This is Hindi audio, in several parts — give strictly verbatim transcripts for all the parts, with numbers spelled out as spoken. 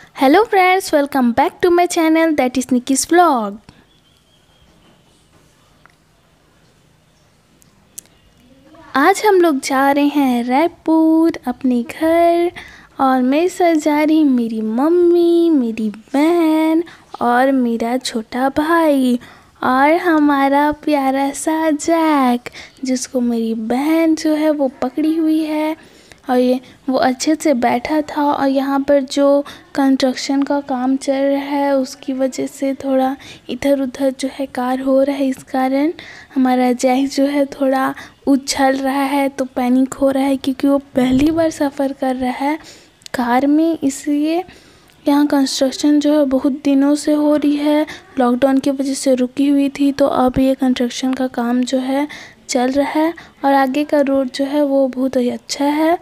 Hello friends, welcome back to my channel that is Nikki's vlog. आज हम लोग जा रहे हैं रायपुर अपने घर और मेरे साथ जा रही मेरी मम्मी, मेरी बहन और मेरा छोटा भाई और हमारा प्यारा सा जैक, जिसको मेरी बहन जो है वो पकड़ी हुई है और ये वो अच्छे से बैठा था। और यहाँ पर जो कंस्ट्रक्शन का काम चल रहा है उसकी वजह से थोड़ा इधर उधर जो है कार हो रहा है, इस कारण हमारा जैक जो है थोड़ा उछल रहा है, तो पैनिक हो रहा है क्योंकि वो पहली बार सफ़र कर रहा है कार में। इसलिए यहाँ कंस्ट्रक्शन जो है बहुत दिनों से हो रही है, लॉकडाउन की वजह से रुकी हुई थी, तो अब ये कंस्ट्रक्शन का काम जो है चल रहा है और आगे का रोड जो है वो बहुत ही अच्छा है।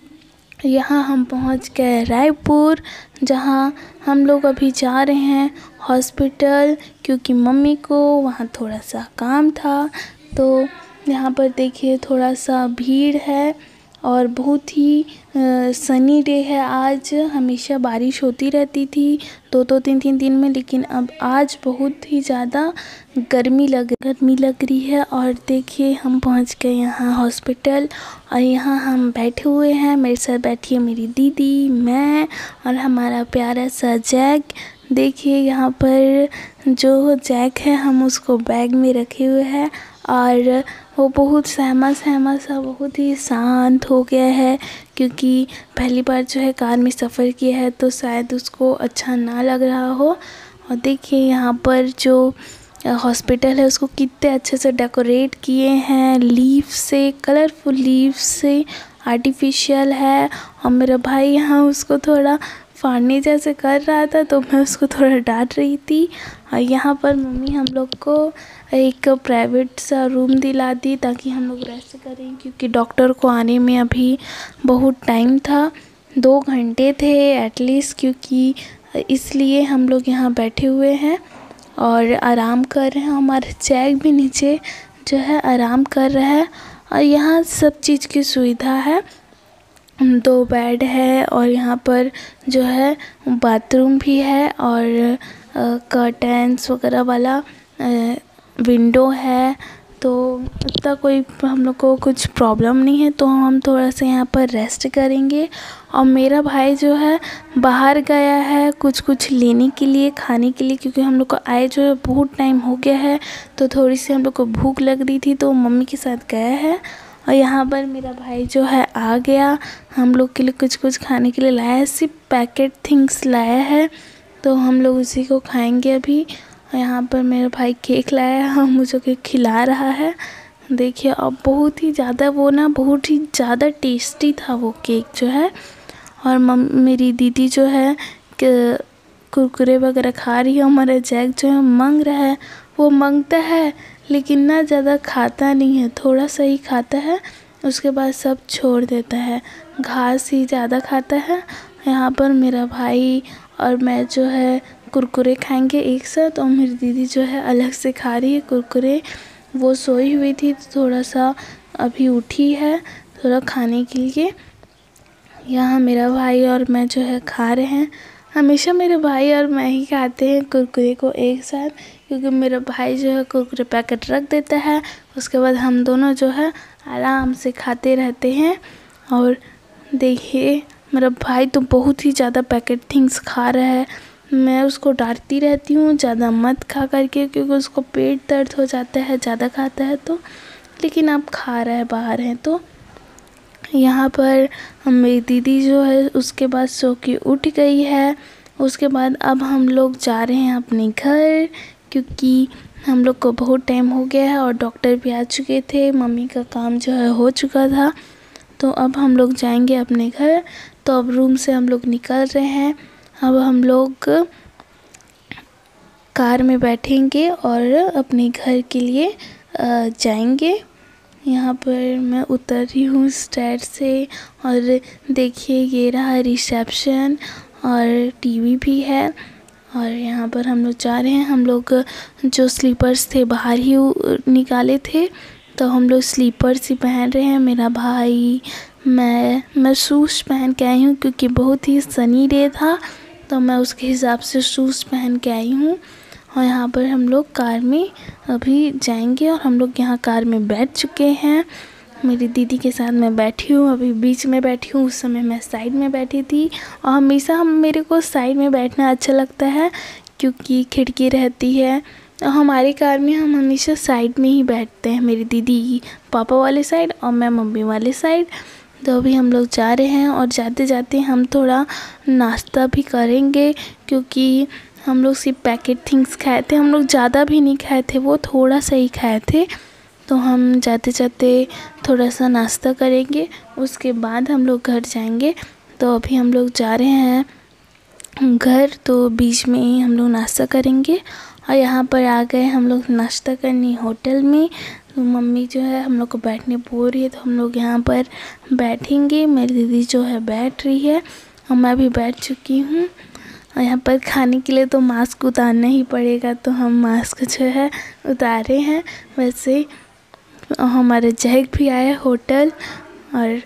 यहाँ हम पहुँच गए रायपुर, जहाँ हम लोग अभी जा रहे हैं हॉस्पिटल, क्योंकि मम्मी को वहाँ थोड़ा सा काम था। तो यहाँ पर देखिए थोड़ा सा भीड़ है और बहुत ही सनी डे है आज। हमेशा बारिश होती रहती थी दो दो तीन तीन दिन में, लेकिन अब आज बहुत ही ज़्यादा गर्मी लग गर्मी लग रही है। और देखिए हम पहुंच गए यहाँ हॉस्पिटल और यहाँ हम बैठे हुए हैं। मेरे साथ बैठी है मेरी दीदी, मैं और हमारा प्यारा सा जैक। देखिए यहाँ पर जो जैक है हम उसको बैग में रखे हुए हैं और वो बहुत सहमा सहमा सा, बहुत ही शांत हो गया है, क्योंकि पहली बार जो है कार में सफ़र किया है तो शायद उसको अच्छा ना लग रहा हो। और देखिए यहाँ पर जो हॉस्पिटल है उसको कितने अच्छे से डेकोरेट किए हैं, लीफ से, कलरफुल लीफ से, आर्टिफिशियल है। और मेरा भाई यहाँ उसको थोड़ा फाड़ने जैसे कर रहा था, तो मैं उसको थोड़ा डांट रही थी। और यहाँ पर मम्मी हम लोग को एक प्राइवेट सा रूम दिला दी ताकि हम लोग रेस्ट करें, क्योंकि डॉक्टर को आने में अभी बहुत टाइम था, दो घंटे थे एटलीस्ट, क्योंकि इसलिए हम लोग यहाँ बैठे हुए हैं और आराम कर रहे हैं। हमारे जैक भी नीचे जो है आराम कर रहा है और यहाँ सब चीज़ की सुविधा है, दो बेड है और यहाँ पर जो है बाथरूम भी है और कर्टन्स वगैरह वाला विंडो है, तो इतना कोई हम लोग को कुछ प्रॉब्लम नहीं है। तो हम थोड़ा सा यहाँ पर रेस्ट करेंगे। और मेरा भाई जो है बाहर गया है कुछ कुछ लेने के लिए, खाने के लिए, क्योंकि हम लोग को आए जो है बहुत टाइम हो गया है, तो थोड़ी सी हम लोग को भूख लग रही थी, तो मम्मी के साथ गया है। और यहाँ पर मेरा भाई जो है आ गया, हम लोग के लिए कुछ कुछ खाने के लिए लाया है, सिर्फ पैकेट थिंग्स लाया है, तो हम लोग उसी को खाएंगे अभी। और यहाँ पर मेरा भाई केक लाया है, मुझे केक खिला रहा है। देखिए अब बहुत ही ज़्यादा वो ना बहुत ही ज़्यादा टेस्टी था वो केक जो है। और मम मेरी दीदी जो है कुरकुरे वगैरह खा रही है। हमारा जैक जो है मांग रहा है, वो मांगता है लेकिन ना ज़्यादा खाता नहीं है, थोड़ा सा ही खाता है, उसके बाद सब छोड़ देता है, घास ही ज़्यादा खाता है। यहाँ पर मेरा भाई और मैं जो है कुरकुरे खाएंगे एक साथ, और मेरी दीदी जो है अलग से खा रही है कुरकुरे। वो सोई हुई थी तो थोड़ा सा अभी उठी है थोड़ा खाने के लिए। यहाँ मेरा भाई और मैं जो है खा रहे हैं। हमेशा मेरे भाई और मैं ही खाते हैं कुरकुरे को एक साथ, क्योंकि मेरा भाई जो है कुरकुरे पैकेट रख देता है, उसके बाद हम दोनों जो है आराम से खाते रहते हैं। और देखिए मेरा भाई तो बहुत ही ज़्यादा पैकेट थिंग्स खा रहा है, मैं उसको डांटती रहती हूँ ज़्यादा मत खा करके, क्योंकि उसको पेट दर्द हो जाता है ज़्यादा खाता है तो, लेकिन अब खा रहा है बाहर है तो। यहाँ पर मेरी दीदी जो है उसके बाद सो के उठ गई है। उसके बाद अब हम लोग जा रहे हैं अपने घर, क्योंकि हम लोग को बहुत टाइम हो गया है और डॉक्टर भी आ चुके थे, मम्मी का काम जो है हो चुका था, तो अब हम लोग जाएंगे अपने घर। तो अब रूम से हम लोग निकल रहे हैं, अब हम लोग कार में बैठेंगे और अपने घर के लिए जाएंगे। यहाँ पर मैं उतर रही हूँ स्टेयर से और देखिए ये रहा रिसेप्शन और टीवी भी है। और यहाँ पर हम लोग जा रहे हैं, हम लोग जो स्लीपर्स थे बाहर ही निकाले थे, तो हम लोग स्लीपर्स ही पहन रहे हैं। मेरा भाई, मैं मैं शूज़ पहन के आई हूँ क्योंकि बहुत ही सनी डे था, तो मैं उसके हिसाब से शूज़ पहन के आई हूँ। और यहाँ पर हम लोग कार में अभी जाएंगे और हम लोग यहाँ कार में बैठ चुके हैं। मेरी दीदी के साथ मैं बैठी हूँ, अभी बीच में बैठी हूँ, उस समय मैं साइड में बैठी थी। और हमेशा हम मेरे को साइड में बैठना अच्छा लगता है क्योंकि खिड़की रहती है। और हमारी कार में हम हमेशा साइड में ही बैठते हैं, मेरी दीदी पापा वाले साइड और मैं मम्मी वाले साइड। तो अभी हम लोग जा रहे हैं और जाते जाते हम थोड़ा नाश्ता भी करेंगे क्योंकि हम लोग सिर्फ पैकेट थिंग्स खाए थे, हम लोग ज़्यादा भी नहीं खाए थे, वो थोड़ा सा ही खाए थे। तो हम जाते जाते थोड़ा सा नाश्ता करेंगे, उसके बाद हम लोग घर जाएंगे। तो अभी हम लोग जा रहे हैं घर, तो बीच में ही हम लोग नाश्ता करेंगे। और यहाँ पर आ गए हम लोग नाश्ता करने होटल में। तो मम्मी जो है हम लोग को बैठने बोल रही है, तो हम लोग यहाँ पर बैठेंगे। मेरी दीदी जो है बैठ रही है और मैं भी बैठ चुकी हूँ। और यहाँ पर खाने के लिए तो मास्क उतारना ही पड़ेगा, तो हम मास्क जो है उतारे हैं। वैसे हमारे जैक भी आया होटल और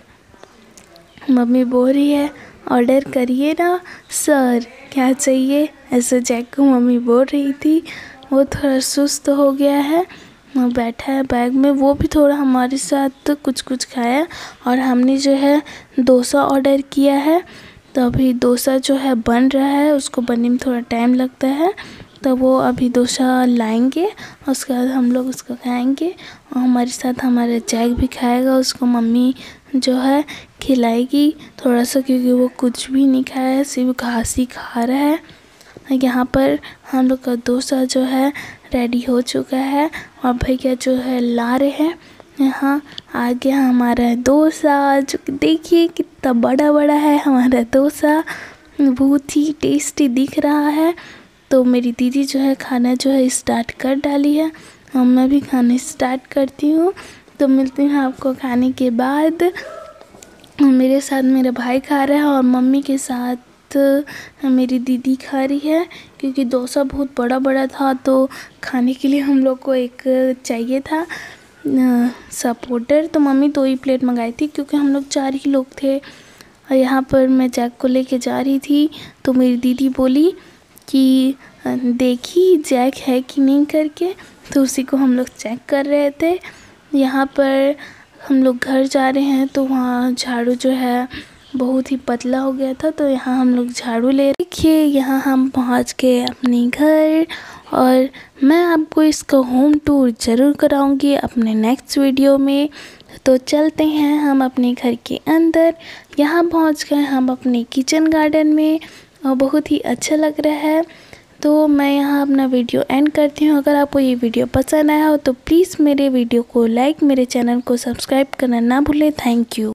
मम्मी बोल रही है ऑर्डर करिए ना सर, क्या चाहिए, ऐसे जैक को मम्मी बोल रही थी। वो थोड़ा सुस्त हो गया है, वो बैठा है बैग में, वो भी थोड़ा हमारे साथ कुछ कुछ खाया। और हमने जो है डोसा ऑर्डर किया है, तो अभी डोसा जो है बन रहा है, उसको बनने में थोड़ा टाइम लगता है। तो वो अभी डोसा लाएंगे, उसके बाद हम लोग उसको खाएंगे। और हमारे साथ हमारा जैक भी खाएगा, उसको मम्मी जो है खिलाएगी थोड़ा सा, क्योंकि वो कुछ भी नहीं खाया है, सिर्फ घास ही खा रहा है। यहाँ पर हम लोग का डोसा जो है रेडी हो चुका है और भैया जो है ला रहे हैं। यहाँ आ गया हमारा डोसा, जो कि देखिए कितना बड़ा बड़ा है हमारा डोसा, बहुत ही टेस्टी दिख रहा है। तो मेरी दीदी जो है खाना जो है स्टार्ट कर डाली है और मैं भी खाना स्टार्ट करती हूँ। तो मिलते हैं आपको खाने के बाद। मेरे साथ मेरा भाई खा रहा है और मम्मी के साथ मेरी दीदी खा रही है, क्योंकि डोसा बहुत बड़ा बड़ा था, तो खाने के लिए हम लोग को एक चाहिए था सपोर्टर। तो मम्मी दो ही प्लेट मंगाई थी क्योंकि हम लोग चार ही लोग थे। और यहाँ पर मैं जैक को लेके जा रही थी, तो मेरी दीदी बोली कि देखी जैक है कि नहीं करके, तो उसी को हम लोग चेक कर रहे थे। यहाँ पर हम लोग घर जा रहे हैं, तो वहाँ झाड़ू जो है बहुत ही पतला हो गया था, तो यहाँ हम लोग झाड़ू ले। देखिए यहाँ हम पहुँच गए अपने घर और मैं आपको इसका होम टूर ज़रूर कराऊंगी अपने नेक्स्ट वीडियो में। तो चलते हैं हम अपने घर के अंदर। यहाँ पहुँच गए हम अपने किचन गार्डन में और बहुत ही अच्छा लग रहा है। तो मैं यहाँ अपना वीडियो एंड करती हूँ। अगर आपको ये वीडियो पसंद आया हो तो प्लीज़ मेरे वीडियो को लाइक, मेरे चैनल को सब्सक्राइब करना ना भूलें। Thank you.